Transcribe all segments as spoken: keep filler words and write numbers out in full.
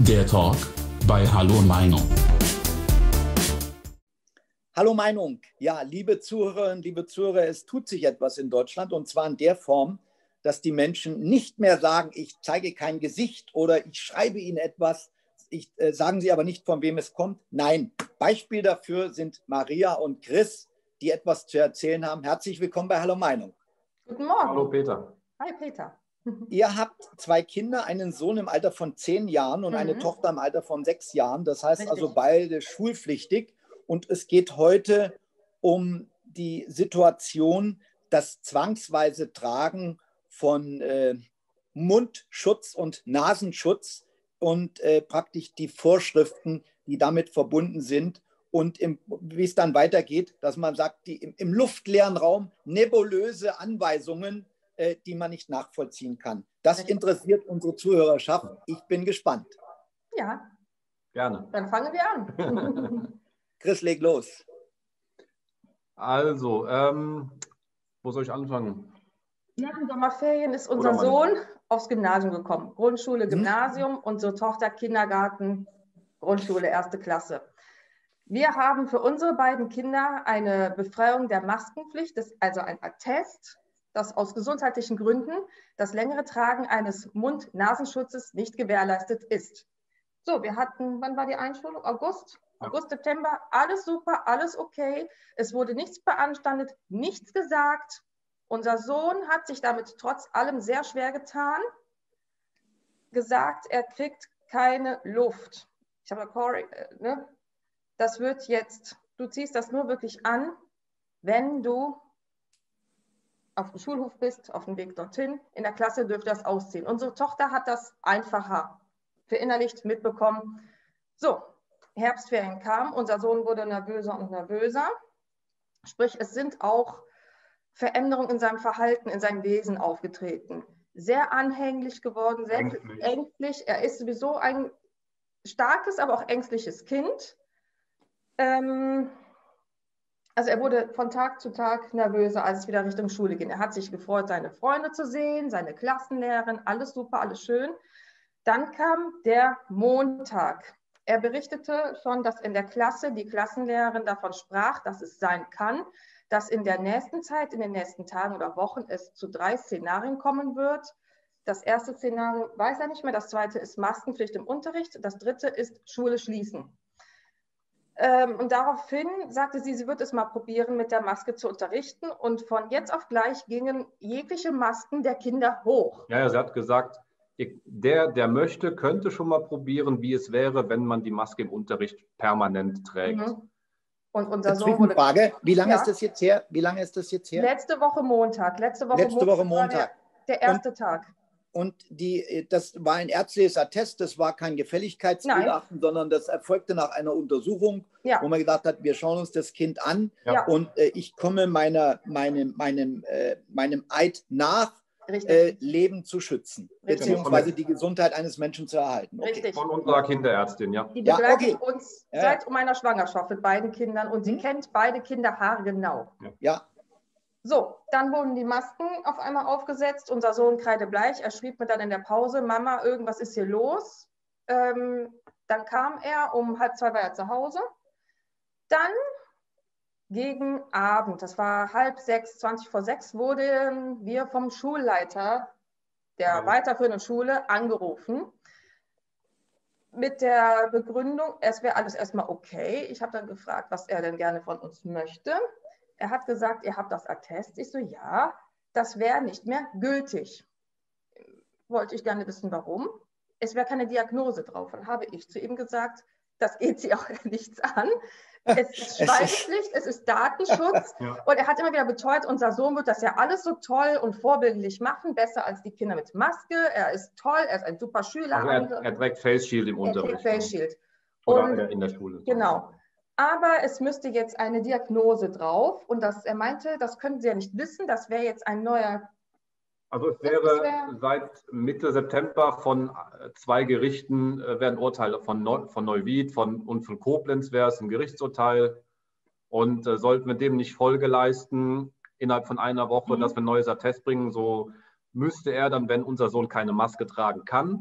Der Talk bei Hallo Meinung. Hallo Meinung. Ja, liebe Zuhörerinnen, liebe Zuhörer, es tut sich etwas in Deutschland und zwar in der Form, dass die Menschen nicht mehr sagen, ich zeige kein Gesicht oder ich schreibe ihnen etwas, ich, äh, sagen sie aber nicht, von wem es kommt. Nein, Beispiel dafür sind Maria und Chris, die etwas zu erzählen haben. Herzlich willkommen bei Hallo Meinung. Guten Morgen. Hallo Peter. Hi Peter. Ihr habt zwei Kinder, einen Sohn im Alter von zehn Jahren und Mhm. eine Tochter im Alter von sechs Jahren. Das heißt Richtig. also beide schulpflichtig. Und es geht heute um die Situation, das zwangsweise Tragen von äh, Mundschutz und Nasenschutz und äh, praktisch die Vorschriften, die damit verbunden sind. Und im, wie es dann weitergeht, dass man sagt, die im, im luftleeren Raum nebulöse Anweisungen, äh, die man nicht nachvollziehen kann. Das Richtig. interessiert unsere Zuhörerschaft. Ich bin gespannt. Ja, Gerne. dann fangen wir an. Chris, leg los. Also, ähm, wo soll ich anfangen? Nach den Sommerferien ist unser Oder meine- Sohn aufs Gymnasium gekommen. Grundschule, Gymnasium, unsere Tochter Kindergarten, Grundschule, erste Klasse. Wir haben für unsere beiden Kinder eine Befreiung der Maskenpflicht, das ist also ein Attest, das aus gesundheitlichen Gründen das längere Tragen eines Mund-Nasenschutzes nicht gewährleistet ist. So, wir hatten, wann war die Einschulung? August? Ja. August, September, alles super, alles okay. Es wurde nichts beanstandet, nichts gesagt. Unser Sohn hat sich damit trotz allem sehr schwer getan, gesagt, er kriegt keine Luft. Ich habe Corey, äh, ne? Das wird jetzt, du ziehst das nur wirklich an, wenn du auf dem Schulhof bist, auf dem Weg dorthin. In der Klasse dürft ihr das ausziehen. Unsere Tochter hat das einfacher verinnerlicht, mitbekommen. So, Herbstferien kamen, unser Sohn wurde nervöser und nervöser. Sprich, es sind auch Veränderungen in seinem Verhalten, in seinem Wesen aufgetreten. Sehr anhänglich geworden, sehr Ängstlich. ängstlich. Er ist sowieso ein starkes, aber auch ängstliches Kind. Ähm, also er wurde von Tag zu Tag nervöser, als es wieder Richtung Schule ging. Er hat sich gefreut, seine Freunde zu sehen, seine Klassenlehrerin, alles super, alles schön. Dann kam der Montag. Er berichtete schon, dass in der Klasse die Klassenlehrerin davon sprach, dass es sein kann, dass in der nächsten Zeit, in den nächsten Tagen oder Wochen es zu drei Szenarien kommen wird. Das erste Szenario weiß er nicht mehr, das zweite ist Maskenpflicht im Unterricht, das dritte ist Schule schließen. Ähm, und daraufhin sagte sie, sie wird es mal probieren, mit der Maske zu unterrichten. Und von jetzt auf gleich gingen jegliche Masken der Kinder hoch. Ja, ja, sie hat gesagt, der, der möchte, könnte schon mal probieren, wie es wäre, wenn man die Maske im Unterricht permanent trägt. Mhm. Und unser Sohn wurde... Zwischenfrage, wie lange Ja. ist das jetzt her? Wie lange ist das jetzt her? Letzte Woche Montag. Letzte Woche Letzte Woche war der, Montag. der erste Tag. Und die, das war ein ärztliches Attest, das war kein Gefälligkeitsgutachten, sondern das erfolgte nach einer Untersuchung, Ja. wo man gesagt hat, wir schauen uns das Kind an Ja. und äh, ich komme meiner, meinem, meinem, äh, meinem Eid nach, Richtig. äh, Leben zu schützen, Richtig. beziehungsweise die Gesundheit eines Menschen zu erhalten. Okay. Richtig. Von unserer Kinderärztin, ja. Die Ja, begleitet okay. uns Ja. seit meiner Schwangerschaft mit beiden Kindern und sie Mhm. kennt beide Kinder haargenau. Ja, So, dann wurden die Masken auf einmal aufgesetzt. Unser Sohn kreidebleich. Er schrieb mir dann in der Pause, Mama, irgendwas ist hier los. Ähm, dann kam er, um halb zwei war er zu Hause. Dann gegen Abend, das war halb sechs, zwanzig vor sechs, wurden wir vom Schulleiter der Ja. weiterführenden Schule angerufen. Mit der Begründung, es wäre alles erstmal okay. Ich habe dann gefragt, was er denn gerne von uns möchte. Er hat gesagt, ihr habt das Attest. Ich so, ja, das wäre nicht mehr gültig. Wollte ich gerne wissen, warum. Es wäre keine Diagnose drauf. Dann habe ich zu ihm gesagt, das geht sie auch nichts an. Es ist Schweigepflicht, es ist Datenschutz. Ja. Und er hat immer wieder beteuert, unser Sohn wird das ja alles so toll und vorbildlich machen, besser als die Kinder mit Maske. Er ist toll, er ist ein super Schüler. Also er, er trägt Face Shield im Er trägt Unterricht. Face Shield. Oder Und- in der Schule. Genau. Aber es müsste jetzt eine Diagnose drauf. Und das, er meinte, das können Sie ja nicht wissen. Das wäre jetzt ein neuer. Also es Das wäre wär- seit Mitte September von äh, zwei Gerichten äh, werden Urteile von, Neu, von Neuwied von, und von Koblenz wäre es ein Gerichtsurteil. Und äh, sollten wir dem nicht Folge leisten, innerhalb von einer Woche, Mhm. dass wir ein neues Attest bringen, so müsste er dann, wenn unser Sohn keine Maske tragen kann,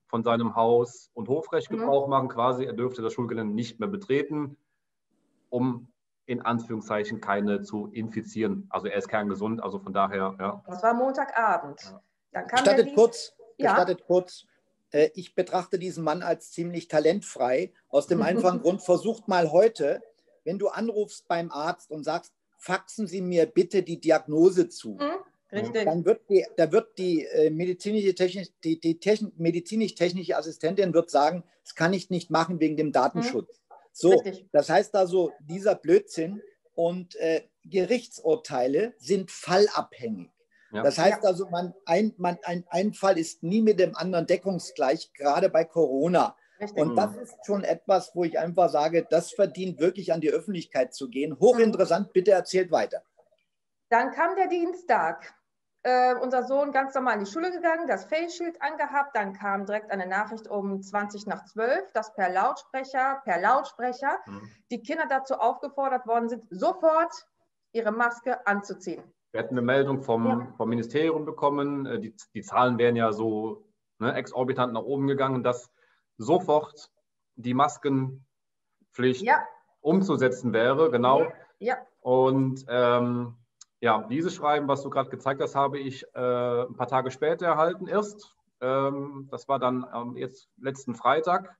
von seinem Haus- und Hofrecht Gebrauch mhm. machen, quasi. Er dürfte das Schulgelände nicht mehr betreten, um in Anführungszeichen keine zu infizieren. Also er ist kerngesund, also von daher, ja. Das war Montagabend. Ja. Dann kam gestattet kurz, ja. gestattet kurz, äh, ich betrachte diesen Mann als ziemlich talentfrei. Aus dem einfachen Grund, versucht mal heute, wenn du anrufst beim Arzt und sagst, faxen Sie mir bitte die Diagnose zu. Mhm. Richtig. Dann wird die, da wird die äh, medizinische technisch, die, die medizinisch-technische Assistentin wird sagen, das kann ich nicht machen wegen dem Datenschutz. Mhm. So, Richtig. Das heißt also, dieser Blödsinn und äh, Gerichtsurteile sind fallabhängig. Ja. Das heißt ja. also, man, ein, man, ein, ein Fall ist nie mit dem anderen deckungsgleich, gerade bei Corona. Richtig. Und das ist schon etwas, wo ich einfach sage, das verdient wirklich an die Öffentlichkeit zu gehen. Hochinteressant, bitte erzählt weiter. Dann kam der Dienstag. Äh, unser Sohn ganz normal in die Schule gegangen, das Face-Shield angehabt. Dann kam direkt eine Nachricht um zwanzig nach zwölf, dass per Lautsprecher, per Lautsprecher mhm. die Kinder dazu aufgefordert worden sind, sofort ihre Maske anzuziehen. Wir hatten eine Meldung vom, ja. vom Ministerium bekommen. Die, die Zahlen wären ja so ne, exorbitant nach oben gegangen, dass sofort die Maskenpflicht ja. umzusetzen wäre. Genau. Ja. ja. Und ähm, ja, dieses Schreiben, was du gerade gezeigt hast, habe ich äh, ein paar Tage später erhalten erst. Ähm, das war dann am ähm, letzten Freitag.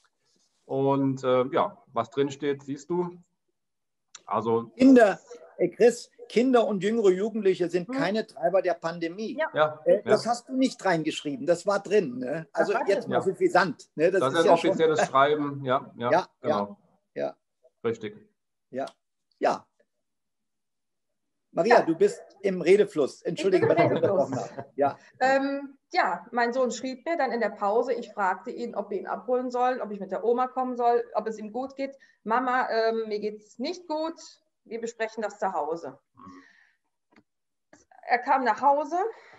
Und äh, ja, was drin steht, siehst du. Also Kinder, äh, Chris, Kinder und jüngere Jugendliche sind hm. keine Treiber der Pandemie. Ja. Ja, äh, das ja. hast du nicht reingeschrieben, das war drin. Ne? Also jetzt mal ja. suffisant. Ne? Das, das ist ein ja offizielles schon... Schreiben, ja, ja, ja, genau. Ja, ja. Richtig. Ja, ja. Maria, ja. du bist im Redefluss. Entschuldige, wenn ich unterbrochen habe. Ja. Ähm, ja, mein Sohn schrieb mir dann in der Pause, ich fragte ihn, ob wir ihn abholen sollen, ob ich mit der Oma kommen soll, ob es ihm gut geht. Mama, ähm, mir geht es nicht gut, wir besprechen das zu Hause. Er kam nach Hause,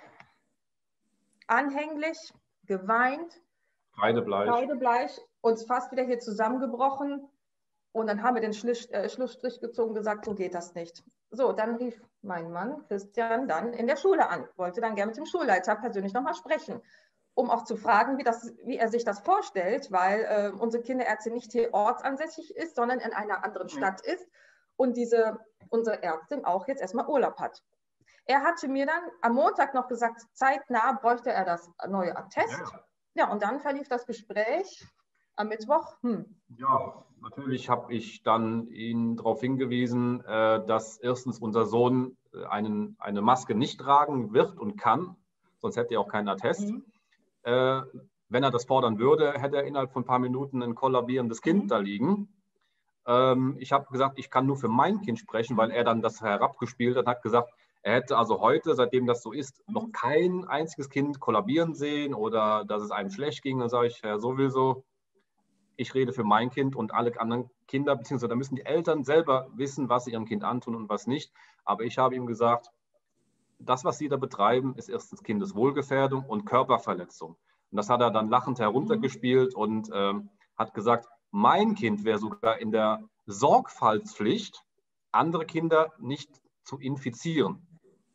anhänglich, geweint, kreidebleich, kreidebleich, uns fast wieder hier zusammengebrochen. Und dann haben wir den Schluss, äh, Schlussstrich gezogen und gesagt, so geht das nicht. So, dann rief mein Mann Christian dann in der Schule an, wollte dann gerne mit dem Schulleiter persönlich nochmal sprechen, um auch zu fragen, wie, das, wie er sich das vorstellt, weil äh, unsere Kinderärztin nicht hier ortsansässig ist, sondern in einer anderen Stadt ist und diese, unsere Ärztin auch jetzt erstmal Urlaub hat. Er hatte mir dann am Montag noch gesagt, zeitnah bräuchte er das neue Attest. Ja, ja und dann verlief das Gespräch am Mittwoch. Hm. Ja, natürlich habe ich dann ihn darauf hingewiesen, äh, dass erstens unser Sohn einen, eine Maske nicht tragen wird und kann, sonst hätte er auch keinen Attest. Mhm. Äh, wenn er das fordern würde, hätte er innerhalb von ein paar Minuten ein kollabierendes Kind mhm. da liegen. Ähm, ich habe gesagt, ich kann nur für mein Kind sprechen, weil er dann das herabgespielt hat und hat gesagt, er hätte also heute, seitdem das so ist, mhm. noch kein einziges Kind kollabieren sehen oder dass es einem schlecht ging. Dann sage ich, ja, sowieso. Ich rede für mein Kind und alle anderen Kinder, beziehungsweise da müssen die Eltern selber wissen, was sie ihrem Kind antun und was nicht. Aber ich habe ihm gesagt, das, was sie da betreiben, ist erstens Kindeswohlgefährdung und Körperverletzung. Und das hat er dann lachend heruntergespielt und ähm, hat gesagt, mein Kind wäre sogar in der Sorgfaltspflicht, andere Kinder nicht zu infizieren.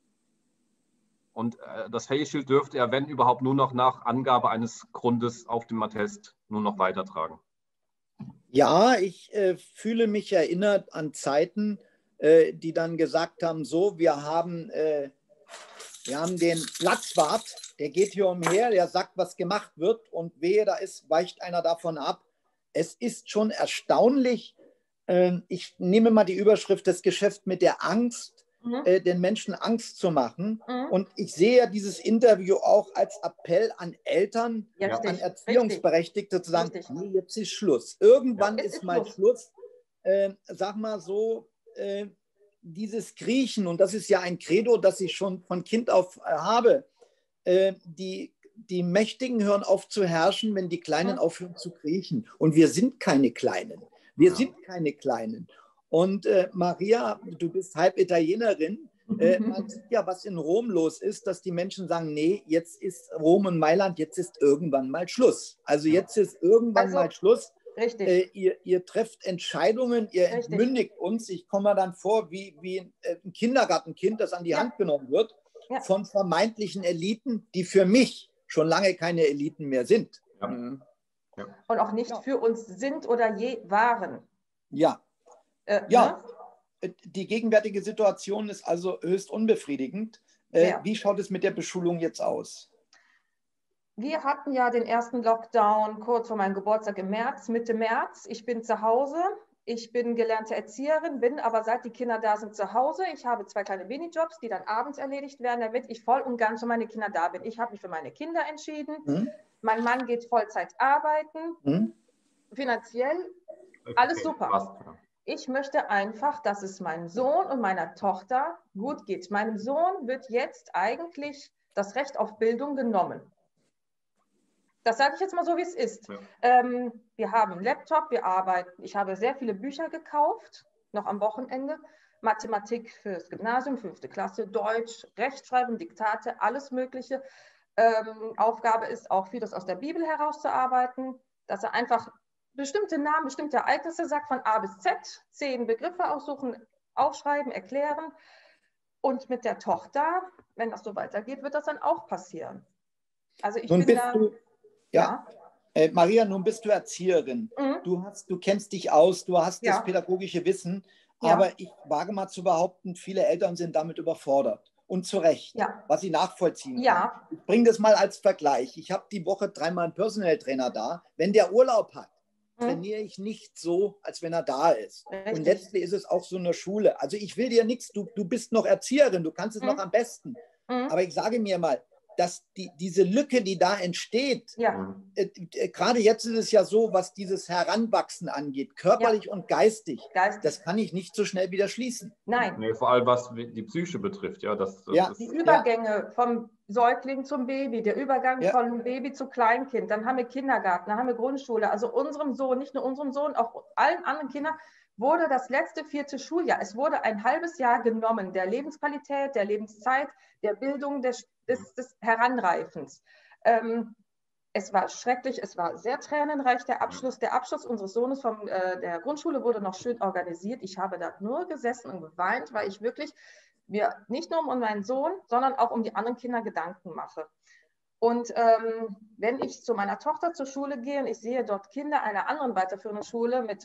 Und äh, das Face Shield dürfte er, wenn überhaupt, nur noch nach Angabe eines Grundes auf dem Attest nur noch weitertragen. Ja, ich äh, fühle mich erinnert an Zeiten, äh, die dann gesagt haben, so, wir haben, äh, wir haben den Platzwart, der geht hier umher, der sagt, was gemacht wird und wehe, da ist, weicht einer davon ab. Es ist schon erstaunlich, äh, ich nehme mal die Überschrift, das Geschäft mit der Angst, mhm. äh, den Menschen Angst zu machen. Mhm. Und ich sehe dieses Interview auch als Appell an Eltern, ja, an Erziehungsberechtigte richtig. Zu sagen, nee, jetzt ist Schluss. Irgendwann ja, ist, ist mal Schluss. Schluss. Äh, sag mal so, äh, dieses Kriechen, und das ist ja ein Credo, das ich schon von Kind auf äh, habe, äh, die, die Mächtigen hören auf zu herrschen, wenn die Kleinen mhm. aufhören zu kriechen. Und wir sind keine Kleinen. Wir ja. sind keine Kleinen. Und äh, Maria, du bist halb Italienerin. Äh, man sieht ja, was in Rom los ist, dass die Menschen sagen, nee, jetzt ist Rom und Mailand, jetzt ist irgendwann mal Schluss. Also jetzt ist irgendwann also, mal Schluss. Richtig. Äh, ihr, ihr trefft Entscheidungen, ihr richtig. Entmündigt uns. Ich komme mir dann vor wie, wie ein Kindergartenkind, das an die ja. Hand genommen wird, ja. von vermeintlichen Eliten, die für mich schon lange keine Eliten mehr sind. Ja. Mhm. Ja. Und auch nicht Ja. für uns sind oder je waren. Ja, Äh, ja. Ne? Die gegenwärtige Situation ist also höchst unbefriedigend. Äh, Ja. Wie schaut es mit der Beschulung jetzt aus? Wir hatten ja den ersten Lockdown kurz vor meinem Geburtstag im März, Mitte März. Ich bin zu Hause. Ich bin gelernte Erzieherin, bin aber seit die Kinder da sind zu Hause. Ich habe zwei kleine Minijobs, die dann abends erledigt werden, damit ich voll und ganz für meine Kinder da bin. Ich habe mich für meine Kinder entschieden. Hm? Mein Mann geht Vollzeit arbeiten. Hm? Finanziell alles Okay, super. passt. Ich möchte einfach, dass es meinem Sohn und meiner Tochter gut geht. Meinem Sohn wird jetzt eigentlich das Recht auf Bildung genommen. Das sage ich jetzt mal so, wie es ist. Ja. Ähm, wir haben einen Laptop, wir arbeiten. Ich habe sehr viele Bücher gekauft, noch am Wochenende. Mathematik fürs Gymnasium, fünfte Klasse, Deutsch, Rechtschreibung, Diktate, alles Mögliche. Ähm, Aufgabe ist auch vieles aus der Bibel herauszuarbeiten, dass er einfach bestimmte Namen, bestimmte Ereignisse sagt, von A bis Z, zehn Begriffe aussuchen, aufschreiben, erklären. Und mit der Tochter, wenn das so weitergeht, wird das dann auch passieren. Also ich Nun bin bist da... du, ja, äh, Maria, nun bist du Erzieherin. Mhm. Du, hast, du kennst dich aus, du hast Ja. das pädagogische Wissen, Ja. aber ich wage mal zu behaupten, viele Eltern sind damit überfordert. Und zu Recht, Ja. was ich nachvollziehen kann. Ja. Ich bringe das mal als Vergleich. Ich habe die Woche dreimal einen Personal Trainer da. Wenn der Urlaub hat, Mhm. trainiere ich nicht so, als wenn er da ist. Richtig. Und letztlich ist es auch so eine Schule. Also ich will dir nichts, du, du bist noch Erzieherin, du kannst es Mhm. noch am besten. Mhm. Aber ich sage mir mal, dass die, diese Lücke, die da entsteht, Ja. äh, äh, gerade jetzt ist es ja so, was dieses Heranwachsen angeht, körperlich und geistig, Geistig. das kann ich nicht so schnell wieder schließen. Nein. Nee, vor allem was die Psyche betrifft. Ja, das, das Ja. ist, Die Übergänge vom Säugling zum Baby, der Übergang Ja. von Baby zu Kleinkind, dann haben wir Kindergarten, dann haben wir Grundschule. Also unserem Sohn, nicht nur unserem Sohn, auch allen anderen Kindern wurde das letzte vierte Schuljahr, es wurde ein halbes Jahr genommen, der Lebensqualität, der Lebenszeit, der Bildung, des, des, des Heranreifens. Ähm, es war schrecklich, es war sehr tränenreich, der Abschluss. Der Abschluss unseres Sohnes von äh, der Grundschule wurde noch schön organisiert. Ich habe da nur gesessen und geweint, weil ich wirklich mir nicht nur um meinen Sohn, sondern auch um die anderen Kinder Gedanken mache. Und ähm, wenn ich zu meiner Tochter zur Schule gehe und ich sehe dort Kinder einer anderen weiterführenden Schule mit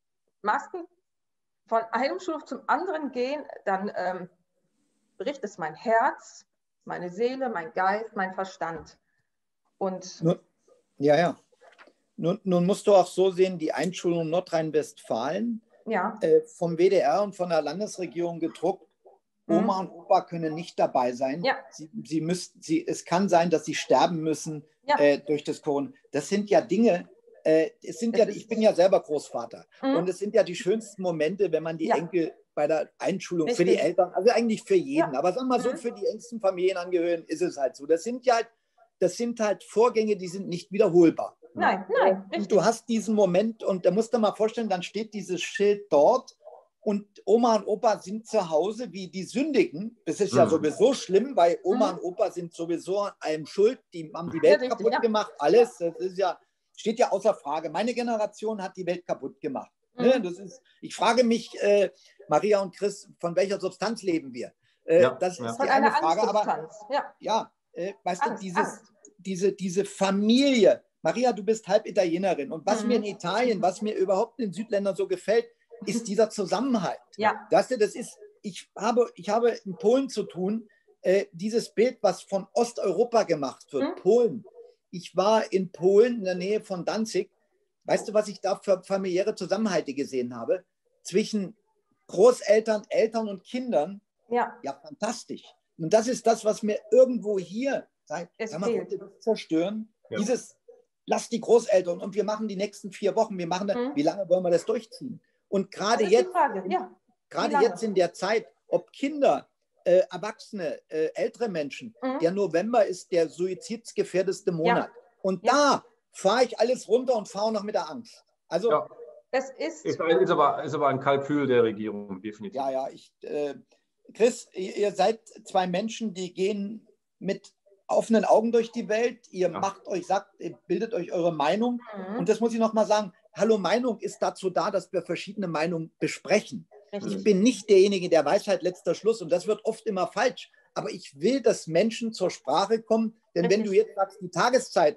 Masken von einem Schulhof zum anderen gehen, dann ähm, bricht es mein Herz, meine Seele, mein Geist, mein Verstand. Und Nun, ja, ja. Nun, nun musst du auch so sehen, die Einschulung Nordrhein-Westfalen, ja, äh, vom W D R und von der Landesregierung gedruckt, Oma und Opa können nicht dabei sein. Ja. Sie, sie müssten, sie, es kann sein, dass sie sterben müssen Ja. äh, durch das Corona. Das sind ja Dinge, äh, es sind ja, Es ist- ich bin ja selber Großvater. Mhm. Und es sind ja die schönsten Momente, wenn man die Ja. Enkel bei der Einschulung für die Richtig. Eltern, also eigentlich für jeden, Ja. aber sagen wir mal so, Mhm. für die engsten Familienangehörigen ist es halt so. Das sind ja halt, das sind halt Vorgänge, die sind nicht wiederholbar. nein, nein, Und richtig. du hast diesen Moment und da musst du mal vorstellen, dann steht dieses Schild dort und Oma und Opa sind zu Hause wie die Sündigen. Das ist ja Mhm. sowieso schlimm, weil Oma Mhm. und Opa sind sowieso an allem schuld. Die haben die Ja, Welt richtig, kaputt ja. gemacht, alles. Das ist ja, steht ja außer Frage. Meine Generation hat die Welt kaputt gemacht. Ne? Mhm. Das ist, ich frage mich, äh, Maria und Chris, von welcher Substanz leben wir? Äh, Ja, das ist ja. die Von eine einer Frage, aber Angstsubstanz. Ja, ja, äh, weißt Angst, du, dieses, Angst. Diese, diese Familie. Maria, du bist halb Italienerin. Und was Mhm. mir in Italien, was mir überhaupt in den Südländern so gefällt, ist dieser Zusammenhalt. Ja. Weißt du, das ist, ich habe, ich habe in Polen zu tun, äh, dieses Bild, was von Osteuropa gemacht wird, Mhm. Polen. Ich war in Polen in der Nähe von Danzig. Weißt du, was ich da für familiäre Zusammenhalte gesehen habe? Zwischen Großeltern, Eltern und Kindern. ja, Ja, fantastisch. Und das ist das, was mir irgendwo hier sagt, Es sag mal, fehlt. wollt ihr das zerstören? Ja. Dieses, lasst die Großeltern und wir machen die nächsten vier Wochen, wir machen, da, Mhm. wie lange wollen wir das durchziehen? Und das gerade ist die jetzt, Frage. Ja, gerade Wie lange? jetzt in der Zeit, ob Kinder, äh, Erwachsene, äh, ältere Menschen, Mhm. der November ist der suizidsgefährdeste Monat. Und Ja. da fahre ich alles runter und fahre noch mit der Angst. Also, Ja, es ist, ist, ein- ist, aber, ist aber ein Kalkül der Regierung, definitiv. ja, ja, ich, äh, Chris, ihr, ihr seid zwei Menschen, die gehen mit offenen Augen durch die Welt. Ihr Ja. macht euch, sagt, ihr bildet euch eure Meinung. Mhm. Und das muss ich nochmal sagen. Hallo, Meinung ist dazu da, dass wir verschiedene Meinungen besprechen. Ich richtig. bin nicht derjenige, der Weisheit letzter Schluss. Und das wird oft immer falsch. Aber ich will, dass Menschen zur Sprache kommen. Denn wenn Richtig. du jetzt sagst, die Tageszeitung,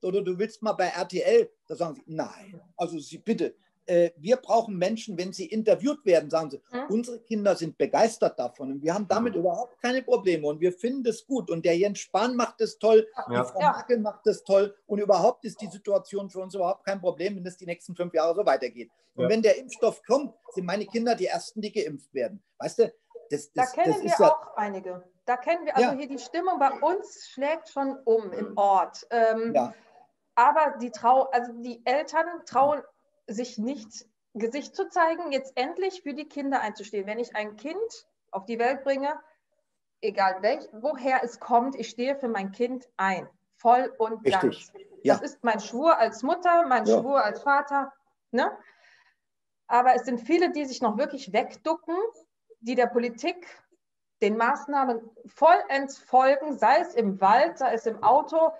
oder du willst mal bei R T L, da sagen sie, nein, also sie bitte, äh, wir brauchen Menschen, wenn sie interviewt werden, sagen sie, Mhm. unsere Kinder sind begeistert davon und wir haben damit überhaupt keine Probleme und wir finden es gut und der Jens Spahn macht es toll, Ja. die Frau Ja. Merkel macht es toll und überhaupt ist die Situation für uns überhaupt kein Problem, wenn es die nächsten fünf Jahre so weitergeht. Und Ja. wenn der Impfstoff kommt, sind meine Kinder die Ersten, die geimpft werden. Weißt du, das, Da das, kennen das wir ist ja, auch einige. Da kennen wir, also Ja. hier die Stimmung bei uns schlägt schon um im Ort. Ähm, ja, Aber die Trau, also die Eltern trauen sich nicht, Gesicht zu zeigen, jetzt endlich für die Kinder einzustehen. Wenn ich ein Kind auf die Welt bringe, egal welch, woher es kommt, ich stehe für mein Kind ein. Voll und Richtig. ganz. Ja. Das ist mein Schwur als Mutter, mein Ja. Schwur als Vater. Ne? Aber es sind viele, die sich noch wirklich wegducken, die der Politik, den Maßnahmen vollends folgen, sei es im Wald, sei es im Auto.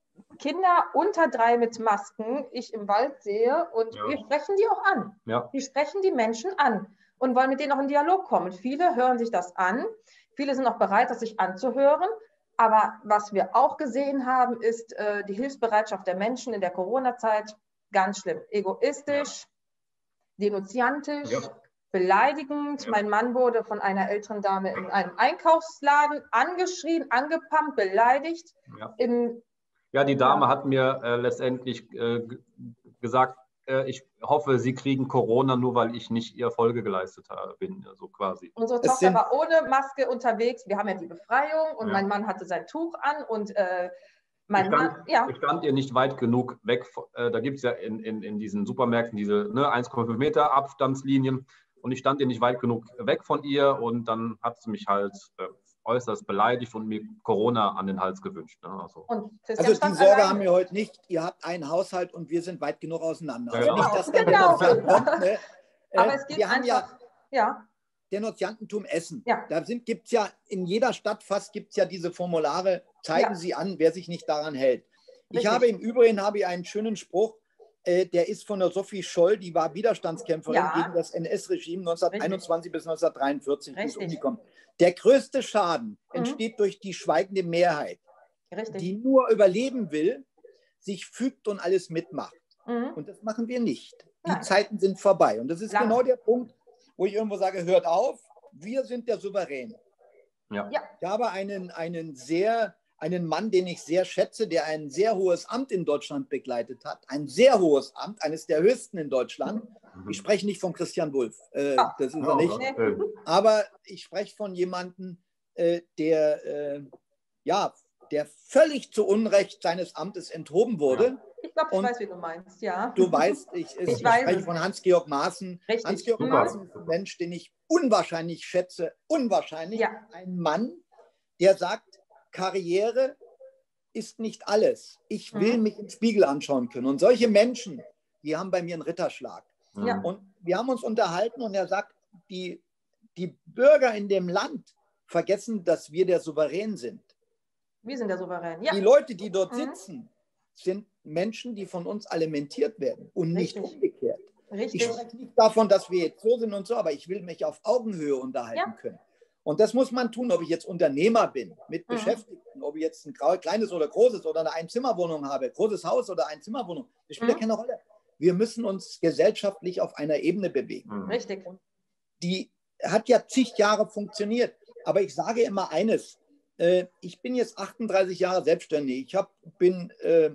Kinder unter drei mit Masken, ich im Wald sehe und Ja. wir sprechen die auch an. Ja. Wir sprechen die Menschen an und wollen mit denen auch in Dialog kommen. Viele hören sich das an, viele sind auch bereit, das sich anzuhören. Aber was wir auch gesehen haben, ist äh, die Hilfsbereitschaft der Menschen in der Corona-Zeit ganz schlimm. Egoistisch, denunziantisch, Ja. beleidigend. Ja. Mein Mann wurde von einer älteren Dame in einem Einkaufsladen angeschrien, angepumpt, beleidigt. Ja. Im, Ja, die Dame hat mir äh, letztendlich äh, g- gesagt, äh, ich hoffe, Sie kriegen Corona, nur weil ich nicht Ihr Folge geleistet habe, bin, so quasi. Unsere Es Tochter sind- war ohne Maske unterwegs. Wir haben ja die Befreiung und Ja. mein Mann hatte sein Tuch an und äh, Ich mein Mann, stand, ja, ich stand ihr nicht weit genug weg. Äh, da gibt es ja in, in, in diesen Supermärkten diese ne, eins Komma fünf Meter Abstandslinien. Und ich stand ihr nicht weit genug weg von ihr. Und dann hat sie mich halt äh, äußerst beleidigt und mir Corona an den Hals gewünscht. Ne? Also, und Christian also die stand Sorge alleine. haben wir heute nicht. Ihr habt einen Haushalt und wir sind weit genug auseinander. Ja, Also genau. nicht, dass dann Genau. Denunziant kommt. Ne? Äh, Aber es geht wir haben ja einfach, ja, Denunziantentum Essen. Ja. Da gibt es ja in jeder Stadt fast gibt's ja diese Formulare, zeigen Ja. Sie an, wer sich nicht daran hält. Ich Richtig. habe im Übrigen habe ich einen schönen Spruch, äh, der ist von der Sophie Scholl, die war Widerstandskämpferin Ja. gegen das N S-Regime neunzehnhunderteinundzwanzig bis neunzehnhundertdreiundvierzig, die ist Richtig. umgekommen. Der größte Schaden Mhm. entsteht durch die schweigende Mehrheit, richtig. die nur überleben will, sich fügt und alles mitmacht. Mhm. Und das machen wir nicht. Die Nein. Zeiten sind vorbei. Und das ist Lange. genau der Punkt, wo ich irgendwo sage, hört auf, wir sind der Souverän. ja. Ja. Ich habe einen, einen, sehr, einen Mann, den ich sehr schätze, der ein sehr hohes Amt in Deutschland begleitet hat. Ein sehr hohes Amt, eines der höchsten in Deutschland. Mhm. Ich spreche nicht von Christian Wulff, äh, Ah. das ist Ja, er nicht. okay. Äh, Aber ich spreche von jemandem, äh, der, äh, ja, der völlig zu Unrecht seines Amtes enthoben wurde. Ich glaube, ich Und weiß, wie du meinst, ja. Du weißt, ich, ich, Ich weiß spreche es. von Hans-Georg Maaßen. Richtig. Hans-Georg Mhm. Maaßen ist ein Mensch, den ich unwahrscheinlich schätze. Unwahrscheinlich. Ja. Ein Mann, der sagt, Karriere ist nicht alles. Ich will Mhm. mich im Spiegel anschauen können. Und solche Menschen, die haben bei mir einen Ritterschlag. Ja. Und wir haben uns unterhalten und er sagt, die, die Bürger in dem Land vergessen, dass wir der Souverän sind. Wir sind der Souverän, ja. Die Leute, die dort Mhm. sitzen, sind Menschen, die von uns alimentiert werden und nicht Richtig. umgekehrt. Ich Richtig. spreche nicht davon, dass wir jetzt so sind und so, aber ich will mich auf Augenhöhe unterhalten Ja. können. Und das muss man tun, ob ich jetzt Unternehmer bin, mit Mhm. Beschäftigten, ob ich jetzt ein grau- kleines oder großes oder eine Einzimmerwohnung habe, großes Haus oder Einzimmerwohnung. Das spielt ja Mhm. keine Rolle. Wir müssen uns gesellschaftlich auf einer Ebene bewegen. Mhm. Richtig. Die hat ja zig Jahre funktioniert. Aber ich sage immer eines, äh, ich bin jetzt achtunddreißig Jahre selbstständig. Ich hab, bin, äh,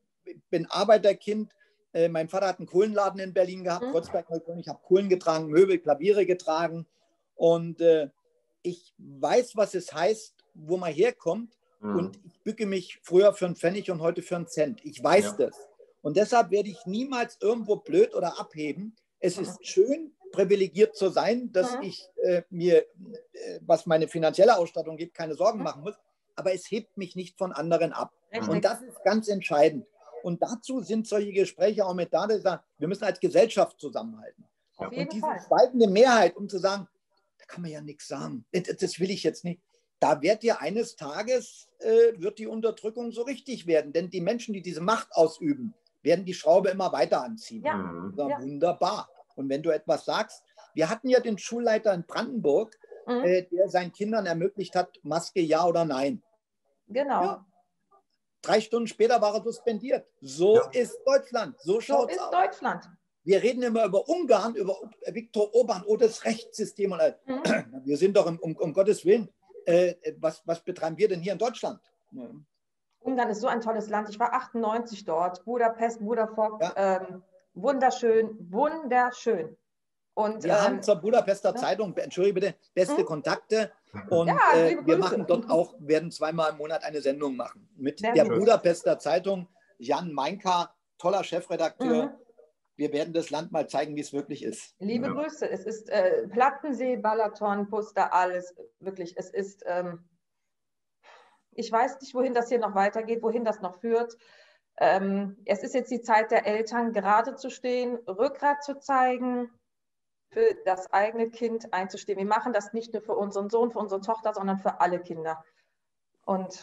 bin Arbeiterkind. Äh, mein Vater hat einen Kohlenladen in Berlin gehabt, Mhm. Kreuzberg, Neukölln. Ich habe Kohlen getragen, Möbel, Klaviere getragen. Und äh, ich weiß, was es heißt, wo man herkommt. Mhm. Und ich bücke mich früher für einen Pfennig und heute für einen Cent. Ich weiß Ja. das. Und deshalb werde ich niemals irgendwo blöd oder abheben. Es Mhm. ist schön, privilegiert zu sein, dass Mhm. ich äh, mir, äh, was meine finanzielle Ausstattung gibt, keine Sorgen Mhm. machen muss. Aber es hebt mich nicht von anderen ab. Richtig. Und das ist ganz entscheidend. Und dazu sind solche Gespräche auch mit da, dass ich sage, wir müssen als Gesellschaft zusammenhalten. Auf Und jeden diese Fall. schweigende Mehrheit, um zu sagen, da kann man ja nichts sagen, das das will ich jetzt nicht. Da wird ja eines Tages, äh, wird die Unterdrückung so richtig werden. Denn die Menschen, die diese Macht ausüben, werden die Schraube immer weiter anziehen. Ja. Mhm. Ja, Ja. wunderbar. Und wenn du etwas sagst, wir hatten ja den Schulleiter in Brandenburg, Mhm. äh, der seinen Kindern ermöglicht hat, Maske ja oder nein. Genau. Ja. Drei Stunden später war er suspendiert. So ja. ist Deutschland. So schaut es aus. So ist Deutschland. Wir reden immer über Ungarn, über Viktor Orban oder das Rechtssystem. Mhm. Wir sind doch um, um, um Gottes Willen. Äh, was, was betreiben wir denn hier in Deutschland? Ja. Ungarn ist so ein tolles Land. Ich war achtundneunzig dort. Budapest, Budapest, ja. ähm, wunderschön, wunderschön. Und, wir ähm, haben zur Budapester ja. Zeitung, entschuldige bitte, beste mhm. Kontakte. Und ja, äh, wir Grüße. machen dort auch, werden zweimal im Monat eine Sendung machen mit Sehr der schön. Budapester Zeitung. Jan Meinka, toller Chefredakteur. Mhm. Wir werden das Land mal zeigen, wie es wirklich ist. Liebe ja. Grüße. Es ist äh, Plattensee, Balaton, Puster, alles. Wirklich, es ist... Ähm, ich weiß nicht, wohin das hier noch weitergeht, wohin das noch führt. Ähm, es ist jetzt die Zeit der Eltern, gerade zu stehen, Rückgrat zu zeigen, für das eigene Kind einzustehen. Wir machen das nicht nur für unseren Sohn, für unsere Tochter, sondern für alle Kinder. Und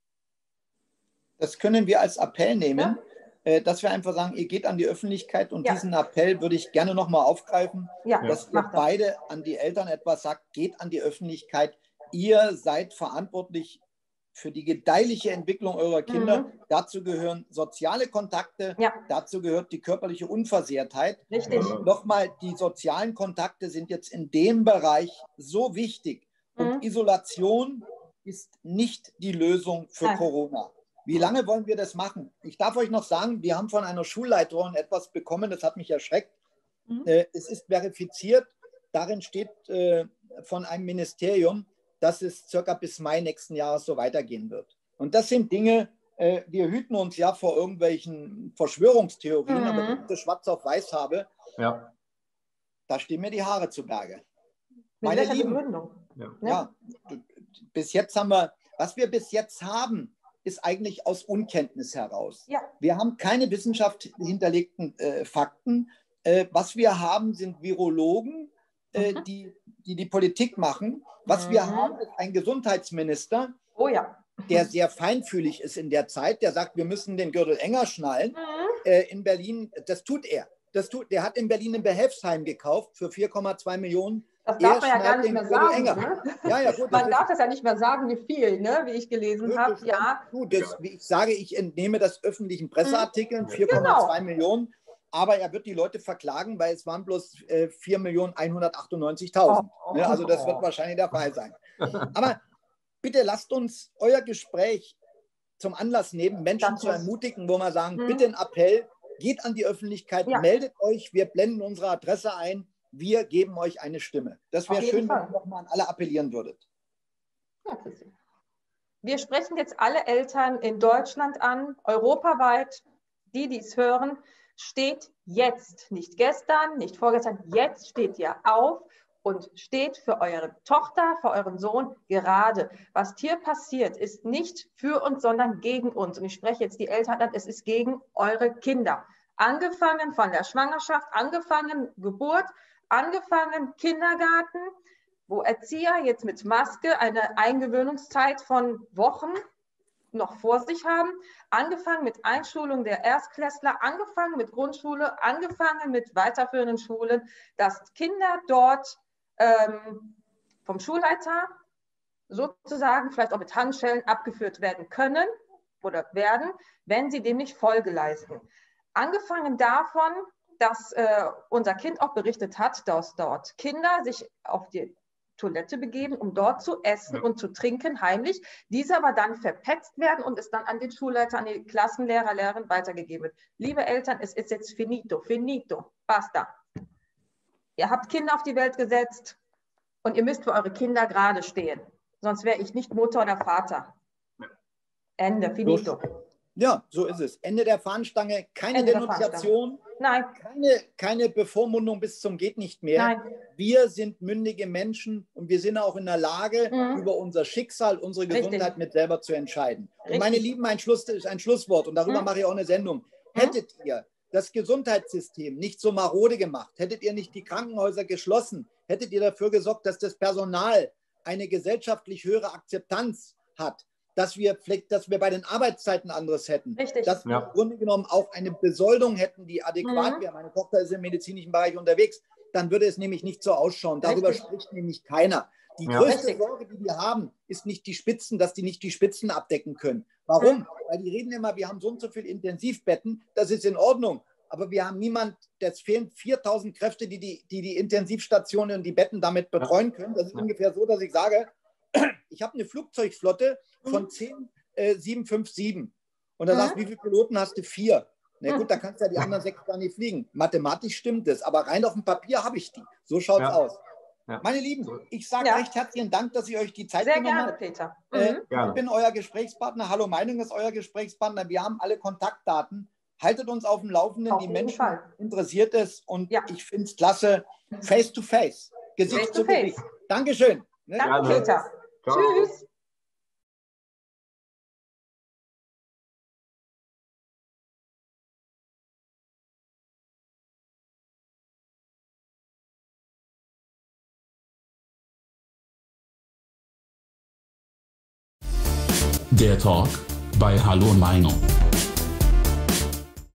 das können wir als Appell nehmen, ja. dass wir einfach sagen, ihr geht an die Öffentlichkeit und ja. diesen Appell würde ich gerne nochmal aufgreifen, ja, dass ihr beide das. an die Eltern etwas sagt, geht an die Öffentlichkeit. Ihr seid verantwortlich für die gedeihliche Entwicklung eurer Kinder. Mhm. Dazu gehören soziale Kontakte, ja. dazu gehört die körperliche Unversehrtheit. Richtig. Und nochmal, die sozialen Kontakte sind jetzt in dem Bereich so wichtig. Und mhm. Isolation ist nicht die Lösung für Nein. Corona. Wie lange wollen wir das machen? Ich darf euch noch sagen, wir haben von einer Schulleiterin etwas bekommen, das hat mich erschreckt. Mhm. Äh, es ist verifiziert, darin steht äh, von einem Ministerium, dass es circa bis Mai nächsten Jahres so weitergehen wird. Und das sind Dinge, äh, wir hüten uns ja vor irgendwelchen Verschwörungstheorien, mhm. aber wenn ich das schwarz auf weiß habe, ja. da stehen mir die Haare zu Berge. Mit Meine Lieben, ja. Ja, bis jetzt haben wir, was wir bis jetzt haben, ist eigentlich aus Unkenntnis heraus. Ja. Wir haben keine wissenschaftlich hinterlegten äh, Fakten. Äh, was wir haben, sind Virologen, äh, mhm. die, die die Politik machen. Was mhm. wir haben, ist ein Gesundheitsminister, oh ja. der sehr feinfühlig ist in der Zeit, der sagt, wir müssen den Gürtel enger schnallen. Mhm. Äh, in Berlin, das tut er. Das tut, der hat in Berlin ein Behelfsheim gekauft für vier Komma zwei Millionen. Das darf man ja gar nicht mehr sagen. Ne? Ja, ja, gut, man darf das ja nicht mehr sagen, wie viel, ne? Wie ich gelesen habe. Ja. Gut, das, wie ich sage, ich entnehme das öffentlichen Presseartikeln, vier Komma zwei genau. Millionen. Aber er wird die Leute verklagen, weil es waren bloß äh, vier Millionen hundertachtundneunzigtausend. Oh, oh, ne? Also das wird wahrscheinlich der Fall sein. Aber bitte lasst uns euer Gespräch zum Anlass nehmen, Menschen das zu ermutigen, wo wir sagen, mhm. bitte ein Appell, geht an die Öffentlichkeit, ja. meldet euch, wir blenden unsere Adresse ein, wir geben euch eine Stimme. Das wäre schön, Fall. wenn ihr nochmal an alle appellieren würdet. Ja, wir sprechen jetzt alle Eltern in Deutschland an, europaweit, die, die es hören. Steht jetzt, nicht gestern, nicht vorgestern, jetzt steht ihr auf und steht für eure Tochter, für euren Sohn gerade. Was hier passiert, ist nicht für uns, sondern gegen uns. Und ich spreche jetzt die Eltern an, es ist gegen eure Kinder. Angefangen von der Schwangerschaft, angefangen Geburt, angefangen Kindergarten, wo Erzieher jetzt mit Maske eine Eingewöhnungszeit von Wochen noch vor sich haben, angefangen mit Einschulung der Erstklässler, angefangen mit Grundschule, angefangen mit weiterführenden Schulen, dass Kinder dort ähm, vom Schulleiter sozusagen vielleicht auch mit Handschellen abgeführt werden können oder werden, wenn sie dem nicht Folge leisten. Angefangen davon, dass äh, unser Kind auch berichtet hat, dass dort Kinder sich auf die Toilette begeben, um dort zu essen ja. und zu trinken, heimlich. Diese aber dann verpetzt werden und es dann an den Schulleiter, an die Klassenlehrer, Lehrerinnen weitergegeben wird. Liebe Eltern, es ist jetzt finito, finito, basta. Ihr habt Kinder auf die Welt gesetzt und ihr müsst für eure Kinder gerade stehen. Sonst wäre ich nicht Mutter oder Vater. Ende, finito. Ja, so ist es. Ende der Fahnenstange, keine Ende Denunziation, Nein. Keine, keine Bevormundung bis zum geht nicht mehr. Nein. Wir sind mündige Menschen und wir sind auch in der Lage, mhm. über unser Schicksal, unsere Gesundheit Richtig. mit selber zu entscheiden. Richtig. Und meine Lieben, ein, Schluss, ein Schlusswort und darüber mhm. mache ich auch eine Sendung. Mhm. Hättet ihr das Gesundheitssystem nicht so marode gemacht, hättet ihr nicht die Krankenhäuser geschlossen, hättet ihr dafür gesorgt, dass das Personal eine gesellschaftlich höhere Akzeptanz hat, dass wir, dass wir bei den Arbeitszeiten anderes hätten, Richtig. dass wir ja. im Grunde genommen auch eine Besoldung hätten, die adäquat mhm. wäre. Meine Tochter ist im medizinischen Bereich unterwegs, dann würde es nämlich nicht so ausschauen. Darüber Richtig. spricht nämlich keiner. Die ja. größte Richtig. Sorge, die wir haben, ist nicht die Spitzen, dass die nicht die Spitzen abdecken können. Warum? Mhm. weil die reden immer, wir haben so und so viele Intensivbetten, das ist in Ordnung. Aber wir haben niemand, es fehlen viertausend Kräfte, die die, die die Intensivstationen und die Betten damit betreuen können. Das ist ja. ungefähr so, dass ich sage, ich habe eine Flugzeugflotte von mhm. zehn äh, sieben fünf sieben. Und da mhm. sagst du, wie viele Piloten hast du? Vier. Na gut, da kannst du ja die anderen sechs gar nicht fliegen. Mathematisch stimmt es, aber rein auf dem Papier habe ich die. So schaut es ja. aus. Ja. Meine Lieben, ich sage ja. recht herzlichen Dank, dass ihr euch die Zeit Sehr genommen gerne, habt. Peter. Mhm. Äh, gerne. Ich bin euer Gesprächspartner. Hallo Meinung ist euer Gesprächspartner. Wir haben alle Kontaktdaten. Haltet uns auf dem Laufenden. Auf die jeden Menschen Fall. interessiert es. Und ja. ich finde es klasse. Face to face. Gesicht face zu to face. Gesicht. Dankeschön. Ne? Danke, gerne. Peter. Ciao. Tschüss. Der Talk bei Hallo Meinung.